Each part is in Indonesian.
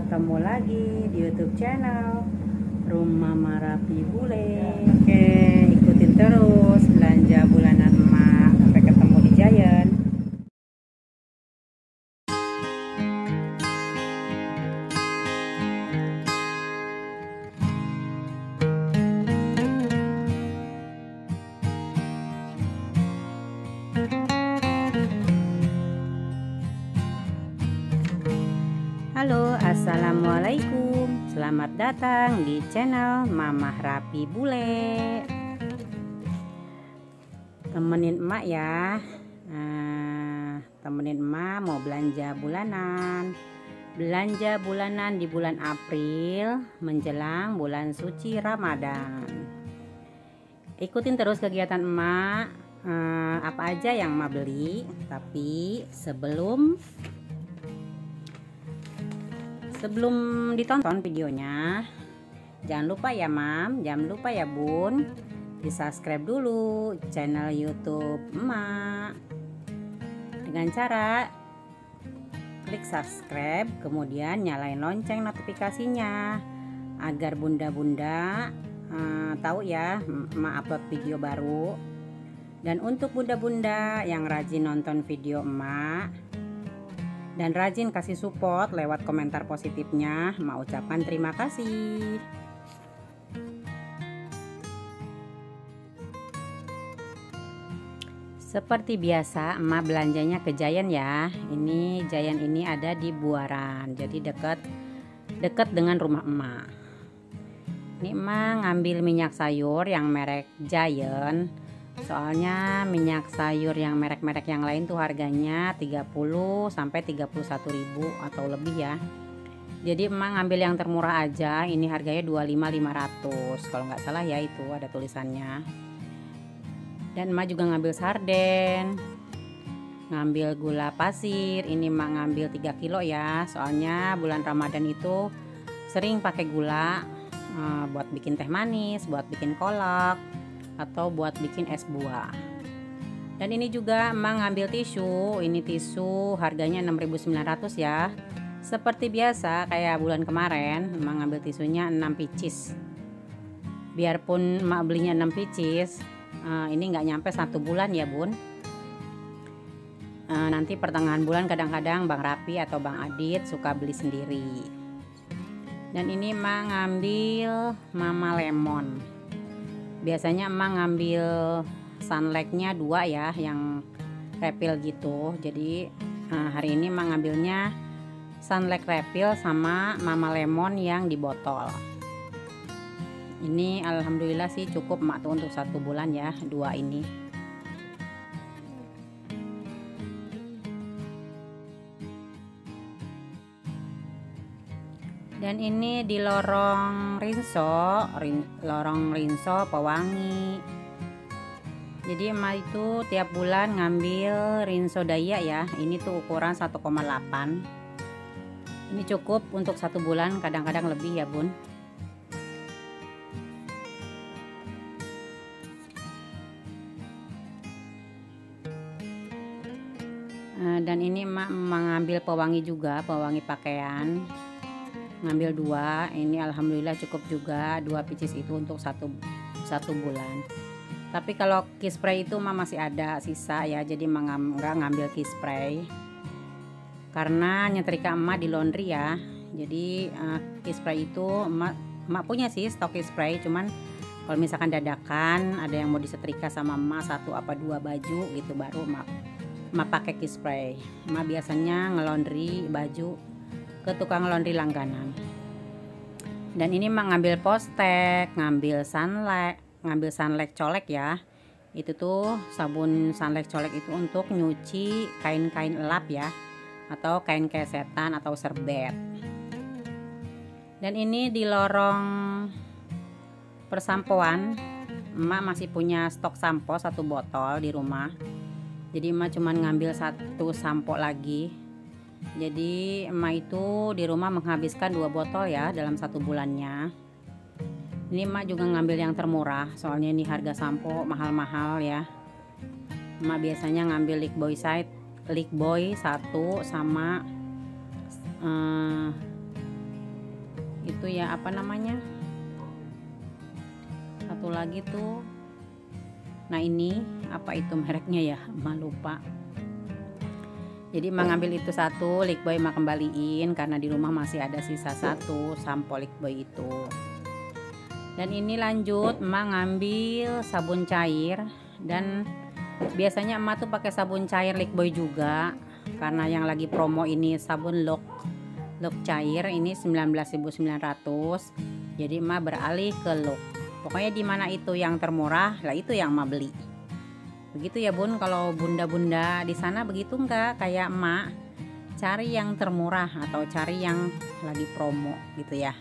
ketemu lagi di YouTube channel Rumah Marapi Bule. Oke, ikutin terus belanja bulanan emak sampai ketemu di Giant. Halo, assalamualaikum. Selamat datang di channel Mamah Rapi Bule. Temenin emak ya. Temenin emak mau belanja bulanan. Belanja bulanan di bulan April menjelang bulan suci Ramadan. Ikutin terus kegiatan emak. Apa aja yang emak beli. Tapi sebelum ditonton videonya, jangan lupa ya mam, jangan lupa ya bun, di subscribe dulu channel YouTube emak dengan cara klik subscribe, kemudian nyalain lonceng notifikasinya agar bunda-bunda tahu ya emak upload video baru. Dan untuk bunda-bunda yang rajin nonton video emak dan rajin kasih support lewat komentar positifnya, mau ucapkan terima kasih. Seperti biasa emak belanjanya ke Giant ya. Ini Giant ini ada di Buaran, jadi deket dengan rumah emak. Ini emak ngambil minyak sayur yang merek Giant. Soalnya minyak sayur yang merek-merek yang lain tuh harganya 30 sampai 31.000 atau lebih ya. Jadi emak ngambil yang termurah aja. Ini harganya 25.500 kalau nggak salah ya, itu ada tulisannya. Dan emak juga ngambil sarden, ngambil gula pasir. Ini emak ngambil 3 kilo ya. Soalnya bulan Ramadan itu sering pakai gula buat bikin teh manis, buat bikin kolak, atau buat bikin es buah. Dan ini juga emak ngambil tisu. Ini tisu harganya 6.900 ya. Seperti biasa kayak bulan kemarin emak ngambil tisunya 6 pieces. Biarpun emak belinya 6 pieces, ini nggak nyampe 1 bulan ya bun. Nanti pertengahan bulan kadang-kadang Bang Rapi atau Bang Adit suka beli sendiri. Dan ini emak ngambil Mama Lemon. Biasanya emak ngambil sunlightnya 2 ya, yang refill gitu. Jadi hari ini emak ngambilnya sunlight refill sama Mama Lemon yang di botol. Ini alhamdulillah sih cukup emak tuh untuk 1 bulan ya, 2 ini. Dan ini di lorong Rinso Pewangi. Jadi emak itu tiap bulan ngambil Rinso Daya ya. Ini tuh ukuran 1,8. Ini cukup untuk 1 bulan, kadang-kadang lebih ya bun. Dan ini emak mengambil pewangi juga, pewangi pakaian. Ngambil 2. Ini alhamdulillah cukup juga 2 pieces itu untuk satu bulan. Tapi kalau key spray itu emak masih ada sisa ya, jadi emak nggak ngambil key spray karena nyetrika emak di laundry ya. Jadi key spray itu emak punya sih stok key spray, cuman kalau misalkan dadakan ada yang mau disetrika sama emak 1 apa 2 baju gitu, baru emak pakai key spray. Emak biasanya ngelondri baju ke tukang laundry langganan. Dan ini emak ngambil postek, ngambil sunlight colek ya. Itu tuh sabun sunlight colek itu untuk nyuci kain-kain elap ya, atau kain kesetan atau serbet. Dan ini di lorong persampoan emak masih punya stok sampo 1 botol di rumah. Jadi emak cuman ngambil 1 sampo lagi. Jadi emak itu di rumah menghabiskan 2 botol ya dalam 1 bulannya. Ini emak juga ngambil yang termurah, soalnya ini harga sampo mahal-mahal ya. Emak biasanya ngambil Lick Boy 1 sama itu ya, apa namanya, satu lagi tuh. Nah ini apa itu mereknya ya, emak lupa. Jadi emak ngambil itu satu, Liquboy emak kembaliin karena di rumah masih ada sisa satu sampo Liquboy itu. Dan ini lanjut emak ngambil sabun cair, dan biasanya emak tuh pakai sabun cair Liquboy juga karena yang lagi promo ini sabun Lock cair ini 19.900. Jadi emak beralih ke Lock. Pokoknya di mana itu yang termurah lah itu yang emak beli. Begitu ya bun, kalau bunda-bunda di sana begitu enggak? Kayak emak cari yang termurah atau cari yang lagi promo gitu ya.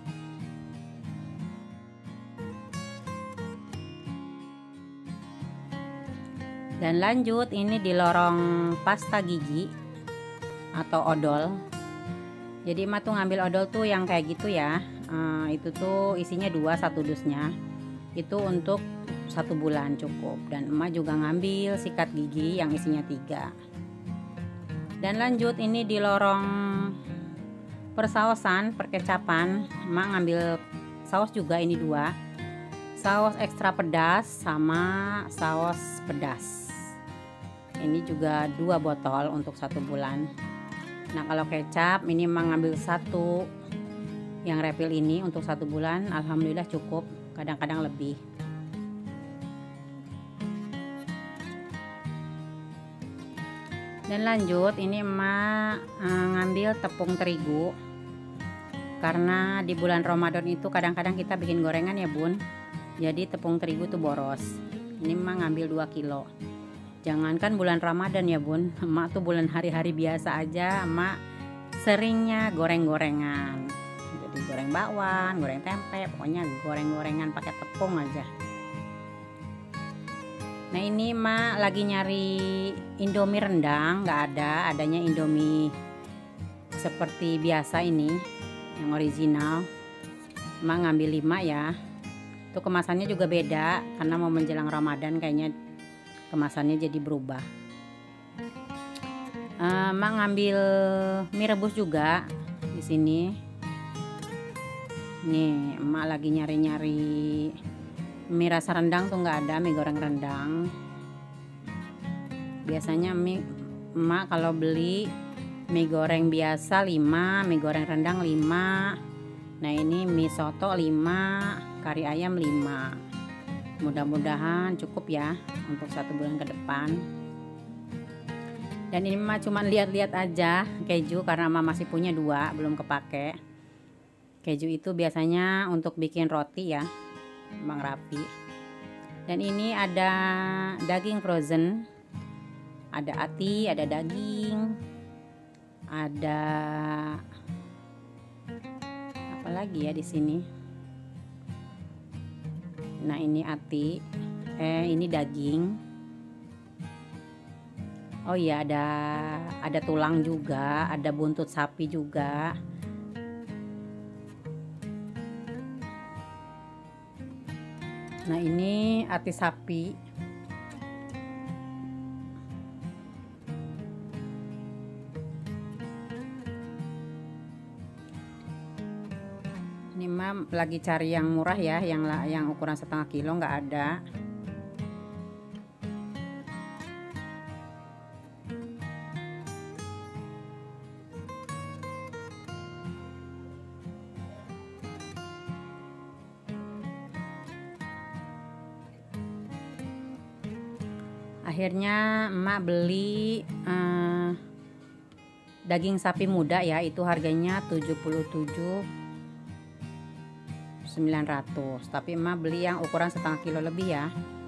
Dan lanjut ini di lorong pasta gigi atau odol. Jadi emak tuh ngambil odol tuh yang kayak gitu ya. Itu tuh isinya 2, 1 dusnya. Itu untuk 1 bulan cukup. Dan emak juga ngambil sikat gigi yang isinya 3. Dan lanjut ini di lorong persausan, perkecapan, emak ngambil saus juga ini 2, saus ekstra pedas sama saus pedas. Ini juga 2 botol untuk 1 bulan. Nah kalau kecap ini emak ngambil 1 yang refill ini untuk 1 bulan. Alhamdulillah cukup, kadang-kadang lebih. Dan lanjut ini emak ngambil tepung terigu karena di bulan Ramadan itu kadang-kadang kita bikin gorengan ya bun, jadi tepung terigu tuh boros. Ini emak ngambil 2 kilo. Jangankan bulan Ramadan ya bun, emak tuh bulan hari-hari biasa aja emak seringnya goreng-gorengan. Jadi goreng bakwan, goreng tempe, pokoknya goreng-gorengan pakai tepung aja. Nah ini emak lagi nyari Indomie rendang, nggak ada, adanya Indomie seperti biasa ini yang original. Emak ngambil 5 ya. Tuh kemasannya juga beda karena mau menjelang Ramadan kayaknya kemasannya jadi berubah. Emak ngambil mie rebus juga di sini. Nih emak lagi nyari-nyari mie rasa rendang tuh nggak ada, mie goreng rendang. Biasanya emak kalau beli mie goreng biasa 5, mie goreng rendang 5. Nah ini mie soto 5, kari ayam 5. Mudah-mudahan cukup ya untuk 1 bulan ke depan. Dan ini emak cuma lihat-lihat aja keju karena emak masih punya 2 belum kepake. Keju itu biasanya untuk bikin roti ya, Bang Rafi. Dan ini ada daging frozen, ada ati, ada daging, ada apa lagi ya di sini. Nah ini ati, ini daging. Oh iya ada tulang juga, ada buntut sapi juga. Nah ini ati sapi. Ini mah lagi cari yang murah ya, yang ukuran 1/2 kilo nggak ada. Akhirnya emak beli daging sapi muda ya, itu harganya 77.900, tapi emak beli yang ukuran 1/2 kilo lebih ya,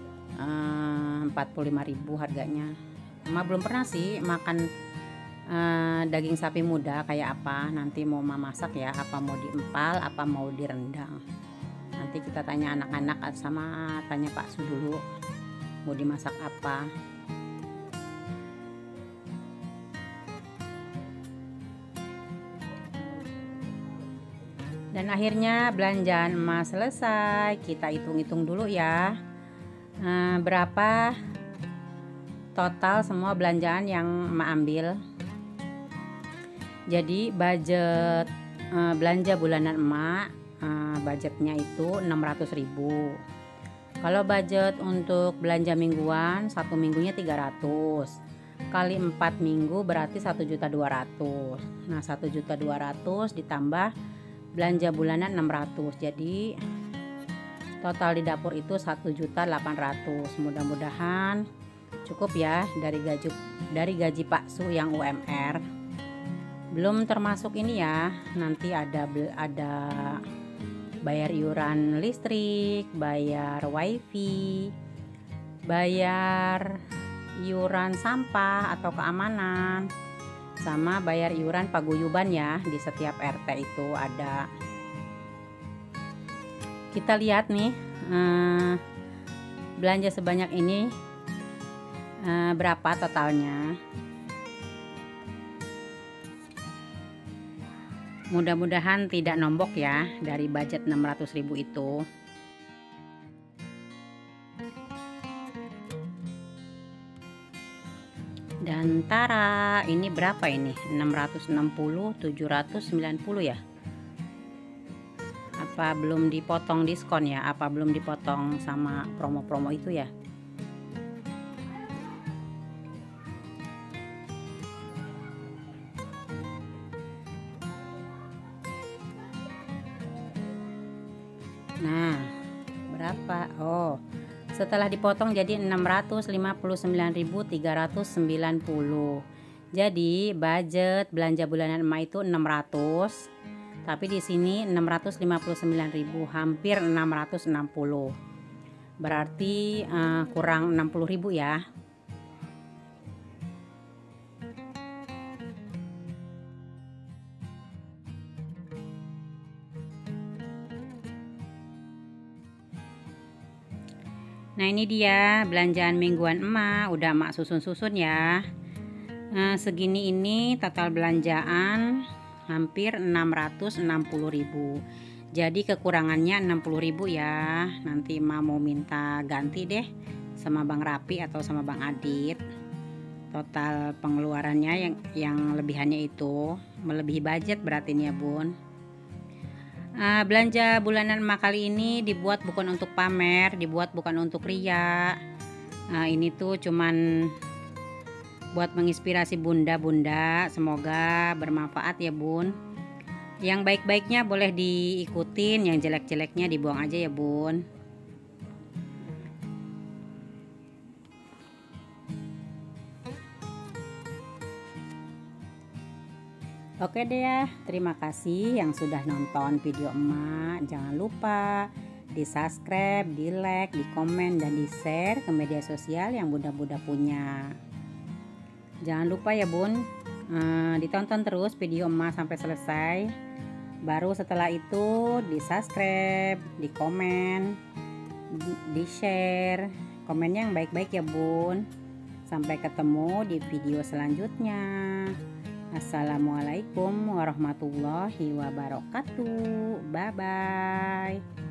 45.000 harganya. Emak belum pernah sih makan daging sapi muda kayak apa. Nanti mau emak masak ya, apa mau diempal apa mau direndang. Nanti kita tanya anak-anak sama tanya Pak Su dulu mau dimasak apa. Dan akhirnya belanjaan emak selesai. Kita hitung-hitung dulu ya, berapa total semua belanjaan yang emak ambil. Jadi budget belanja bulanan emak, budgetnya itu 600.000. Kalau budget untuk belanja mingguan, satu minggunya 300 kali 4 minggu berarti 1.200.000. Nah 1.200.000 ditambah belanja bulanan 600, jadi total di dapur itu 1.800.000. Mudah-mudahan cukup ya dari gaji Pak Su yang UMR. Belum termasuk ini ya, nanti ada bayar iuran listrik, bayar wifi, bayar iuran sampah atau keamanan, sama bayar iuran paguyuban ya. Di setiap RT itu ada. Kita lihat nih belanja sebanyak ini berapa totalnya. Mudah-mudahan tidak nombok ya dari budget 600.000 itu. Dan tara, ini berapa ini? 660, 790 ya? Apa belum dipotong diskon ya? Apa belum dipotong sama promo-promo itu ya? Nah, berapa? Oh, setelah dipotong jadi 659.390. Jadi budget belanja bulanan emak itu 600. Tapi di sini 659.000, hampir 660. Berarti kurang 60.000 ya. Nah ini dia belanjaan mingguan emak, udah emak susun-susun ya. Segini ini total belanjaan hampir 660.000. Jadi kekurangannya 60.000 ya. Nanti emak mau minta ganti deh sama Bang Rapi atau sama Bang Adit. Total pengeluarannya yang lebihannya itu melebihi budget berarti ini ya bun. Belanja bulanan emak kali ini dibuat bukan untuk pamer, dibuat bukan untuk ria. Ini tuh cuman buat menginspirasi bunda-bunda. Semoga bermanfaat ya bun. Yang baik-baiknya boleh diikutin, yang jelek-jeleknya dibuang aja ya bun. Oke deh ya, terima kasih yang sudah nonton video emak. Jangan lupa di subscribe, di like, di komen, dan di share ke media sosial yang bunda-bunda punya. Jangan lupa ya bun, ditonton terus video emak sampai selesai. Baru setelah itu di subscribe, di komen, di share. Komennya yang baik-baik ya bun. Sampai ketemu di video selanjutnya. Assalamualaikum warahmatullahi wabarakatuh. Bye bye.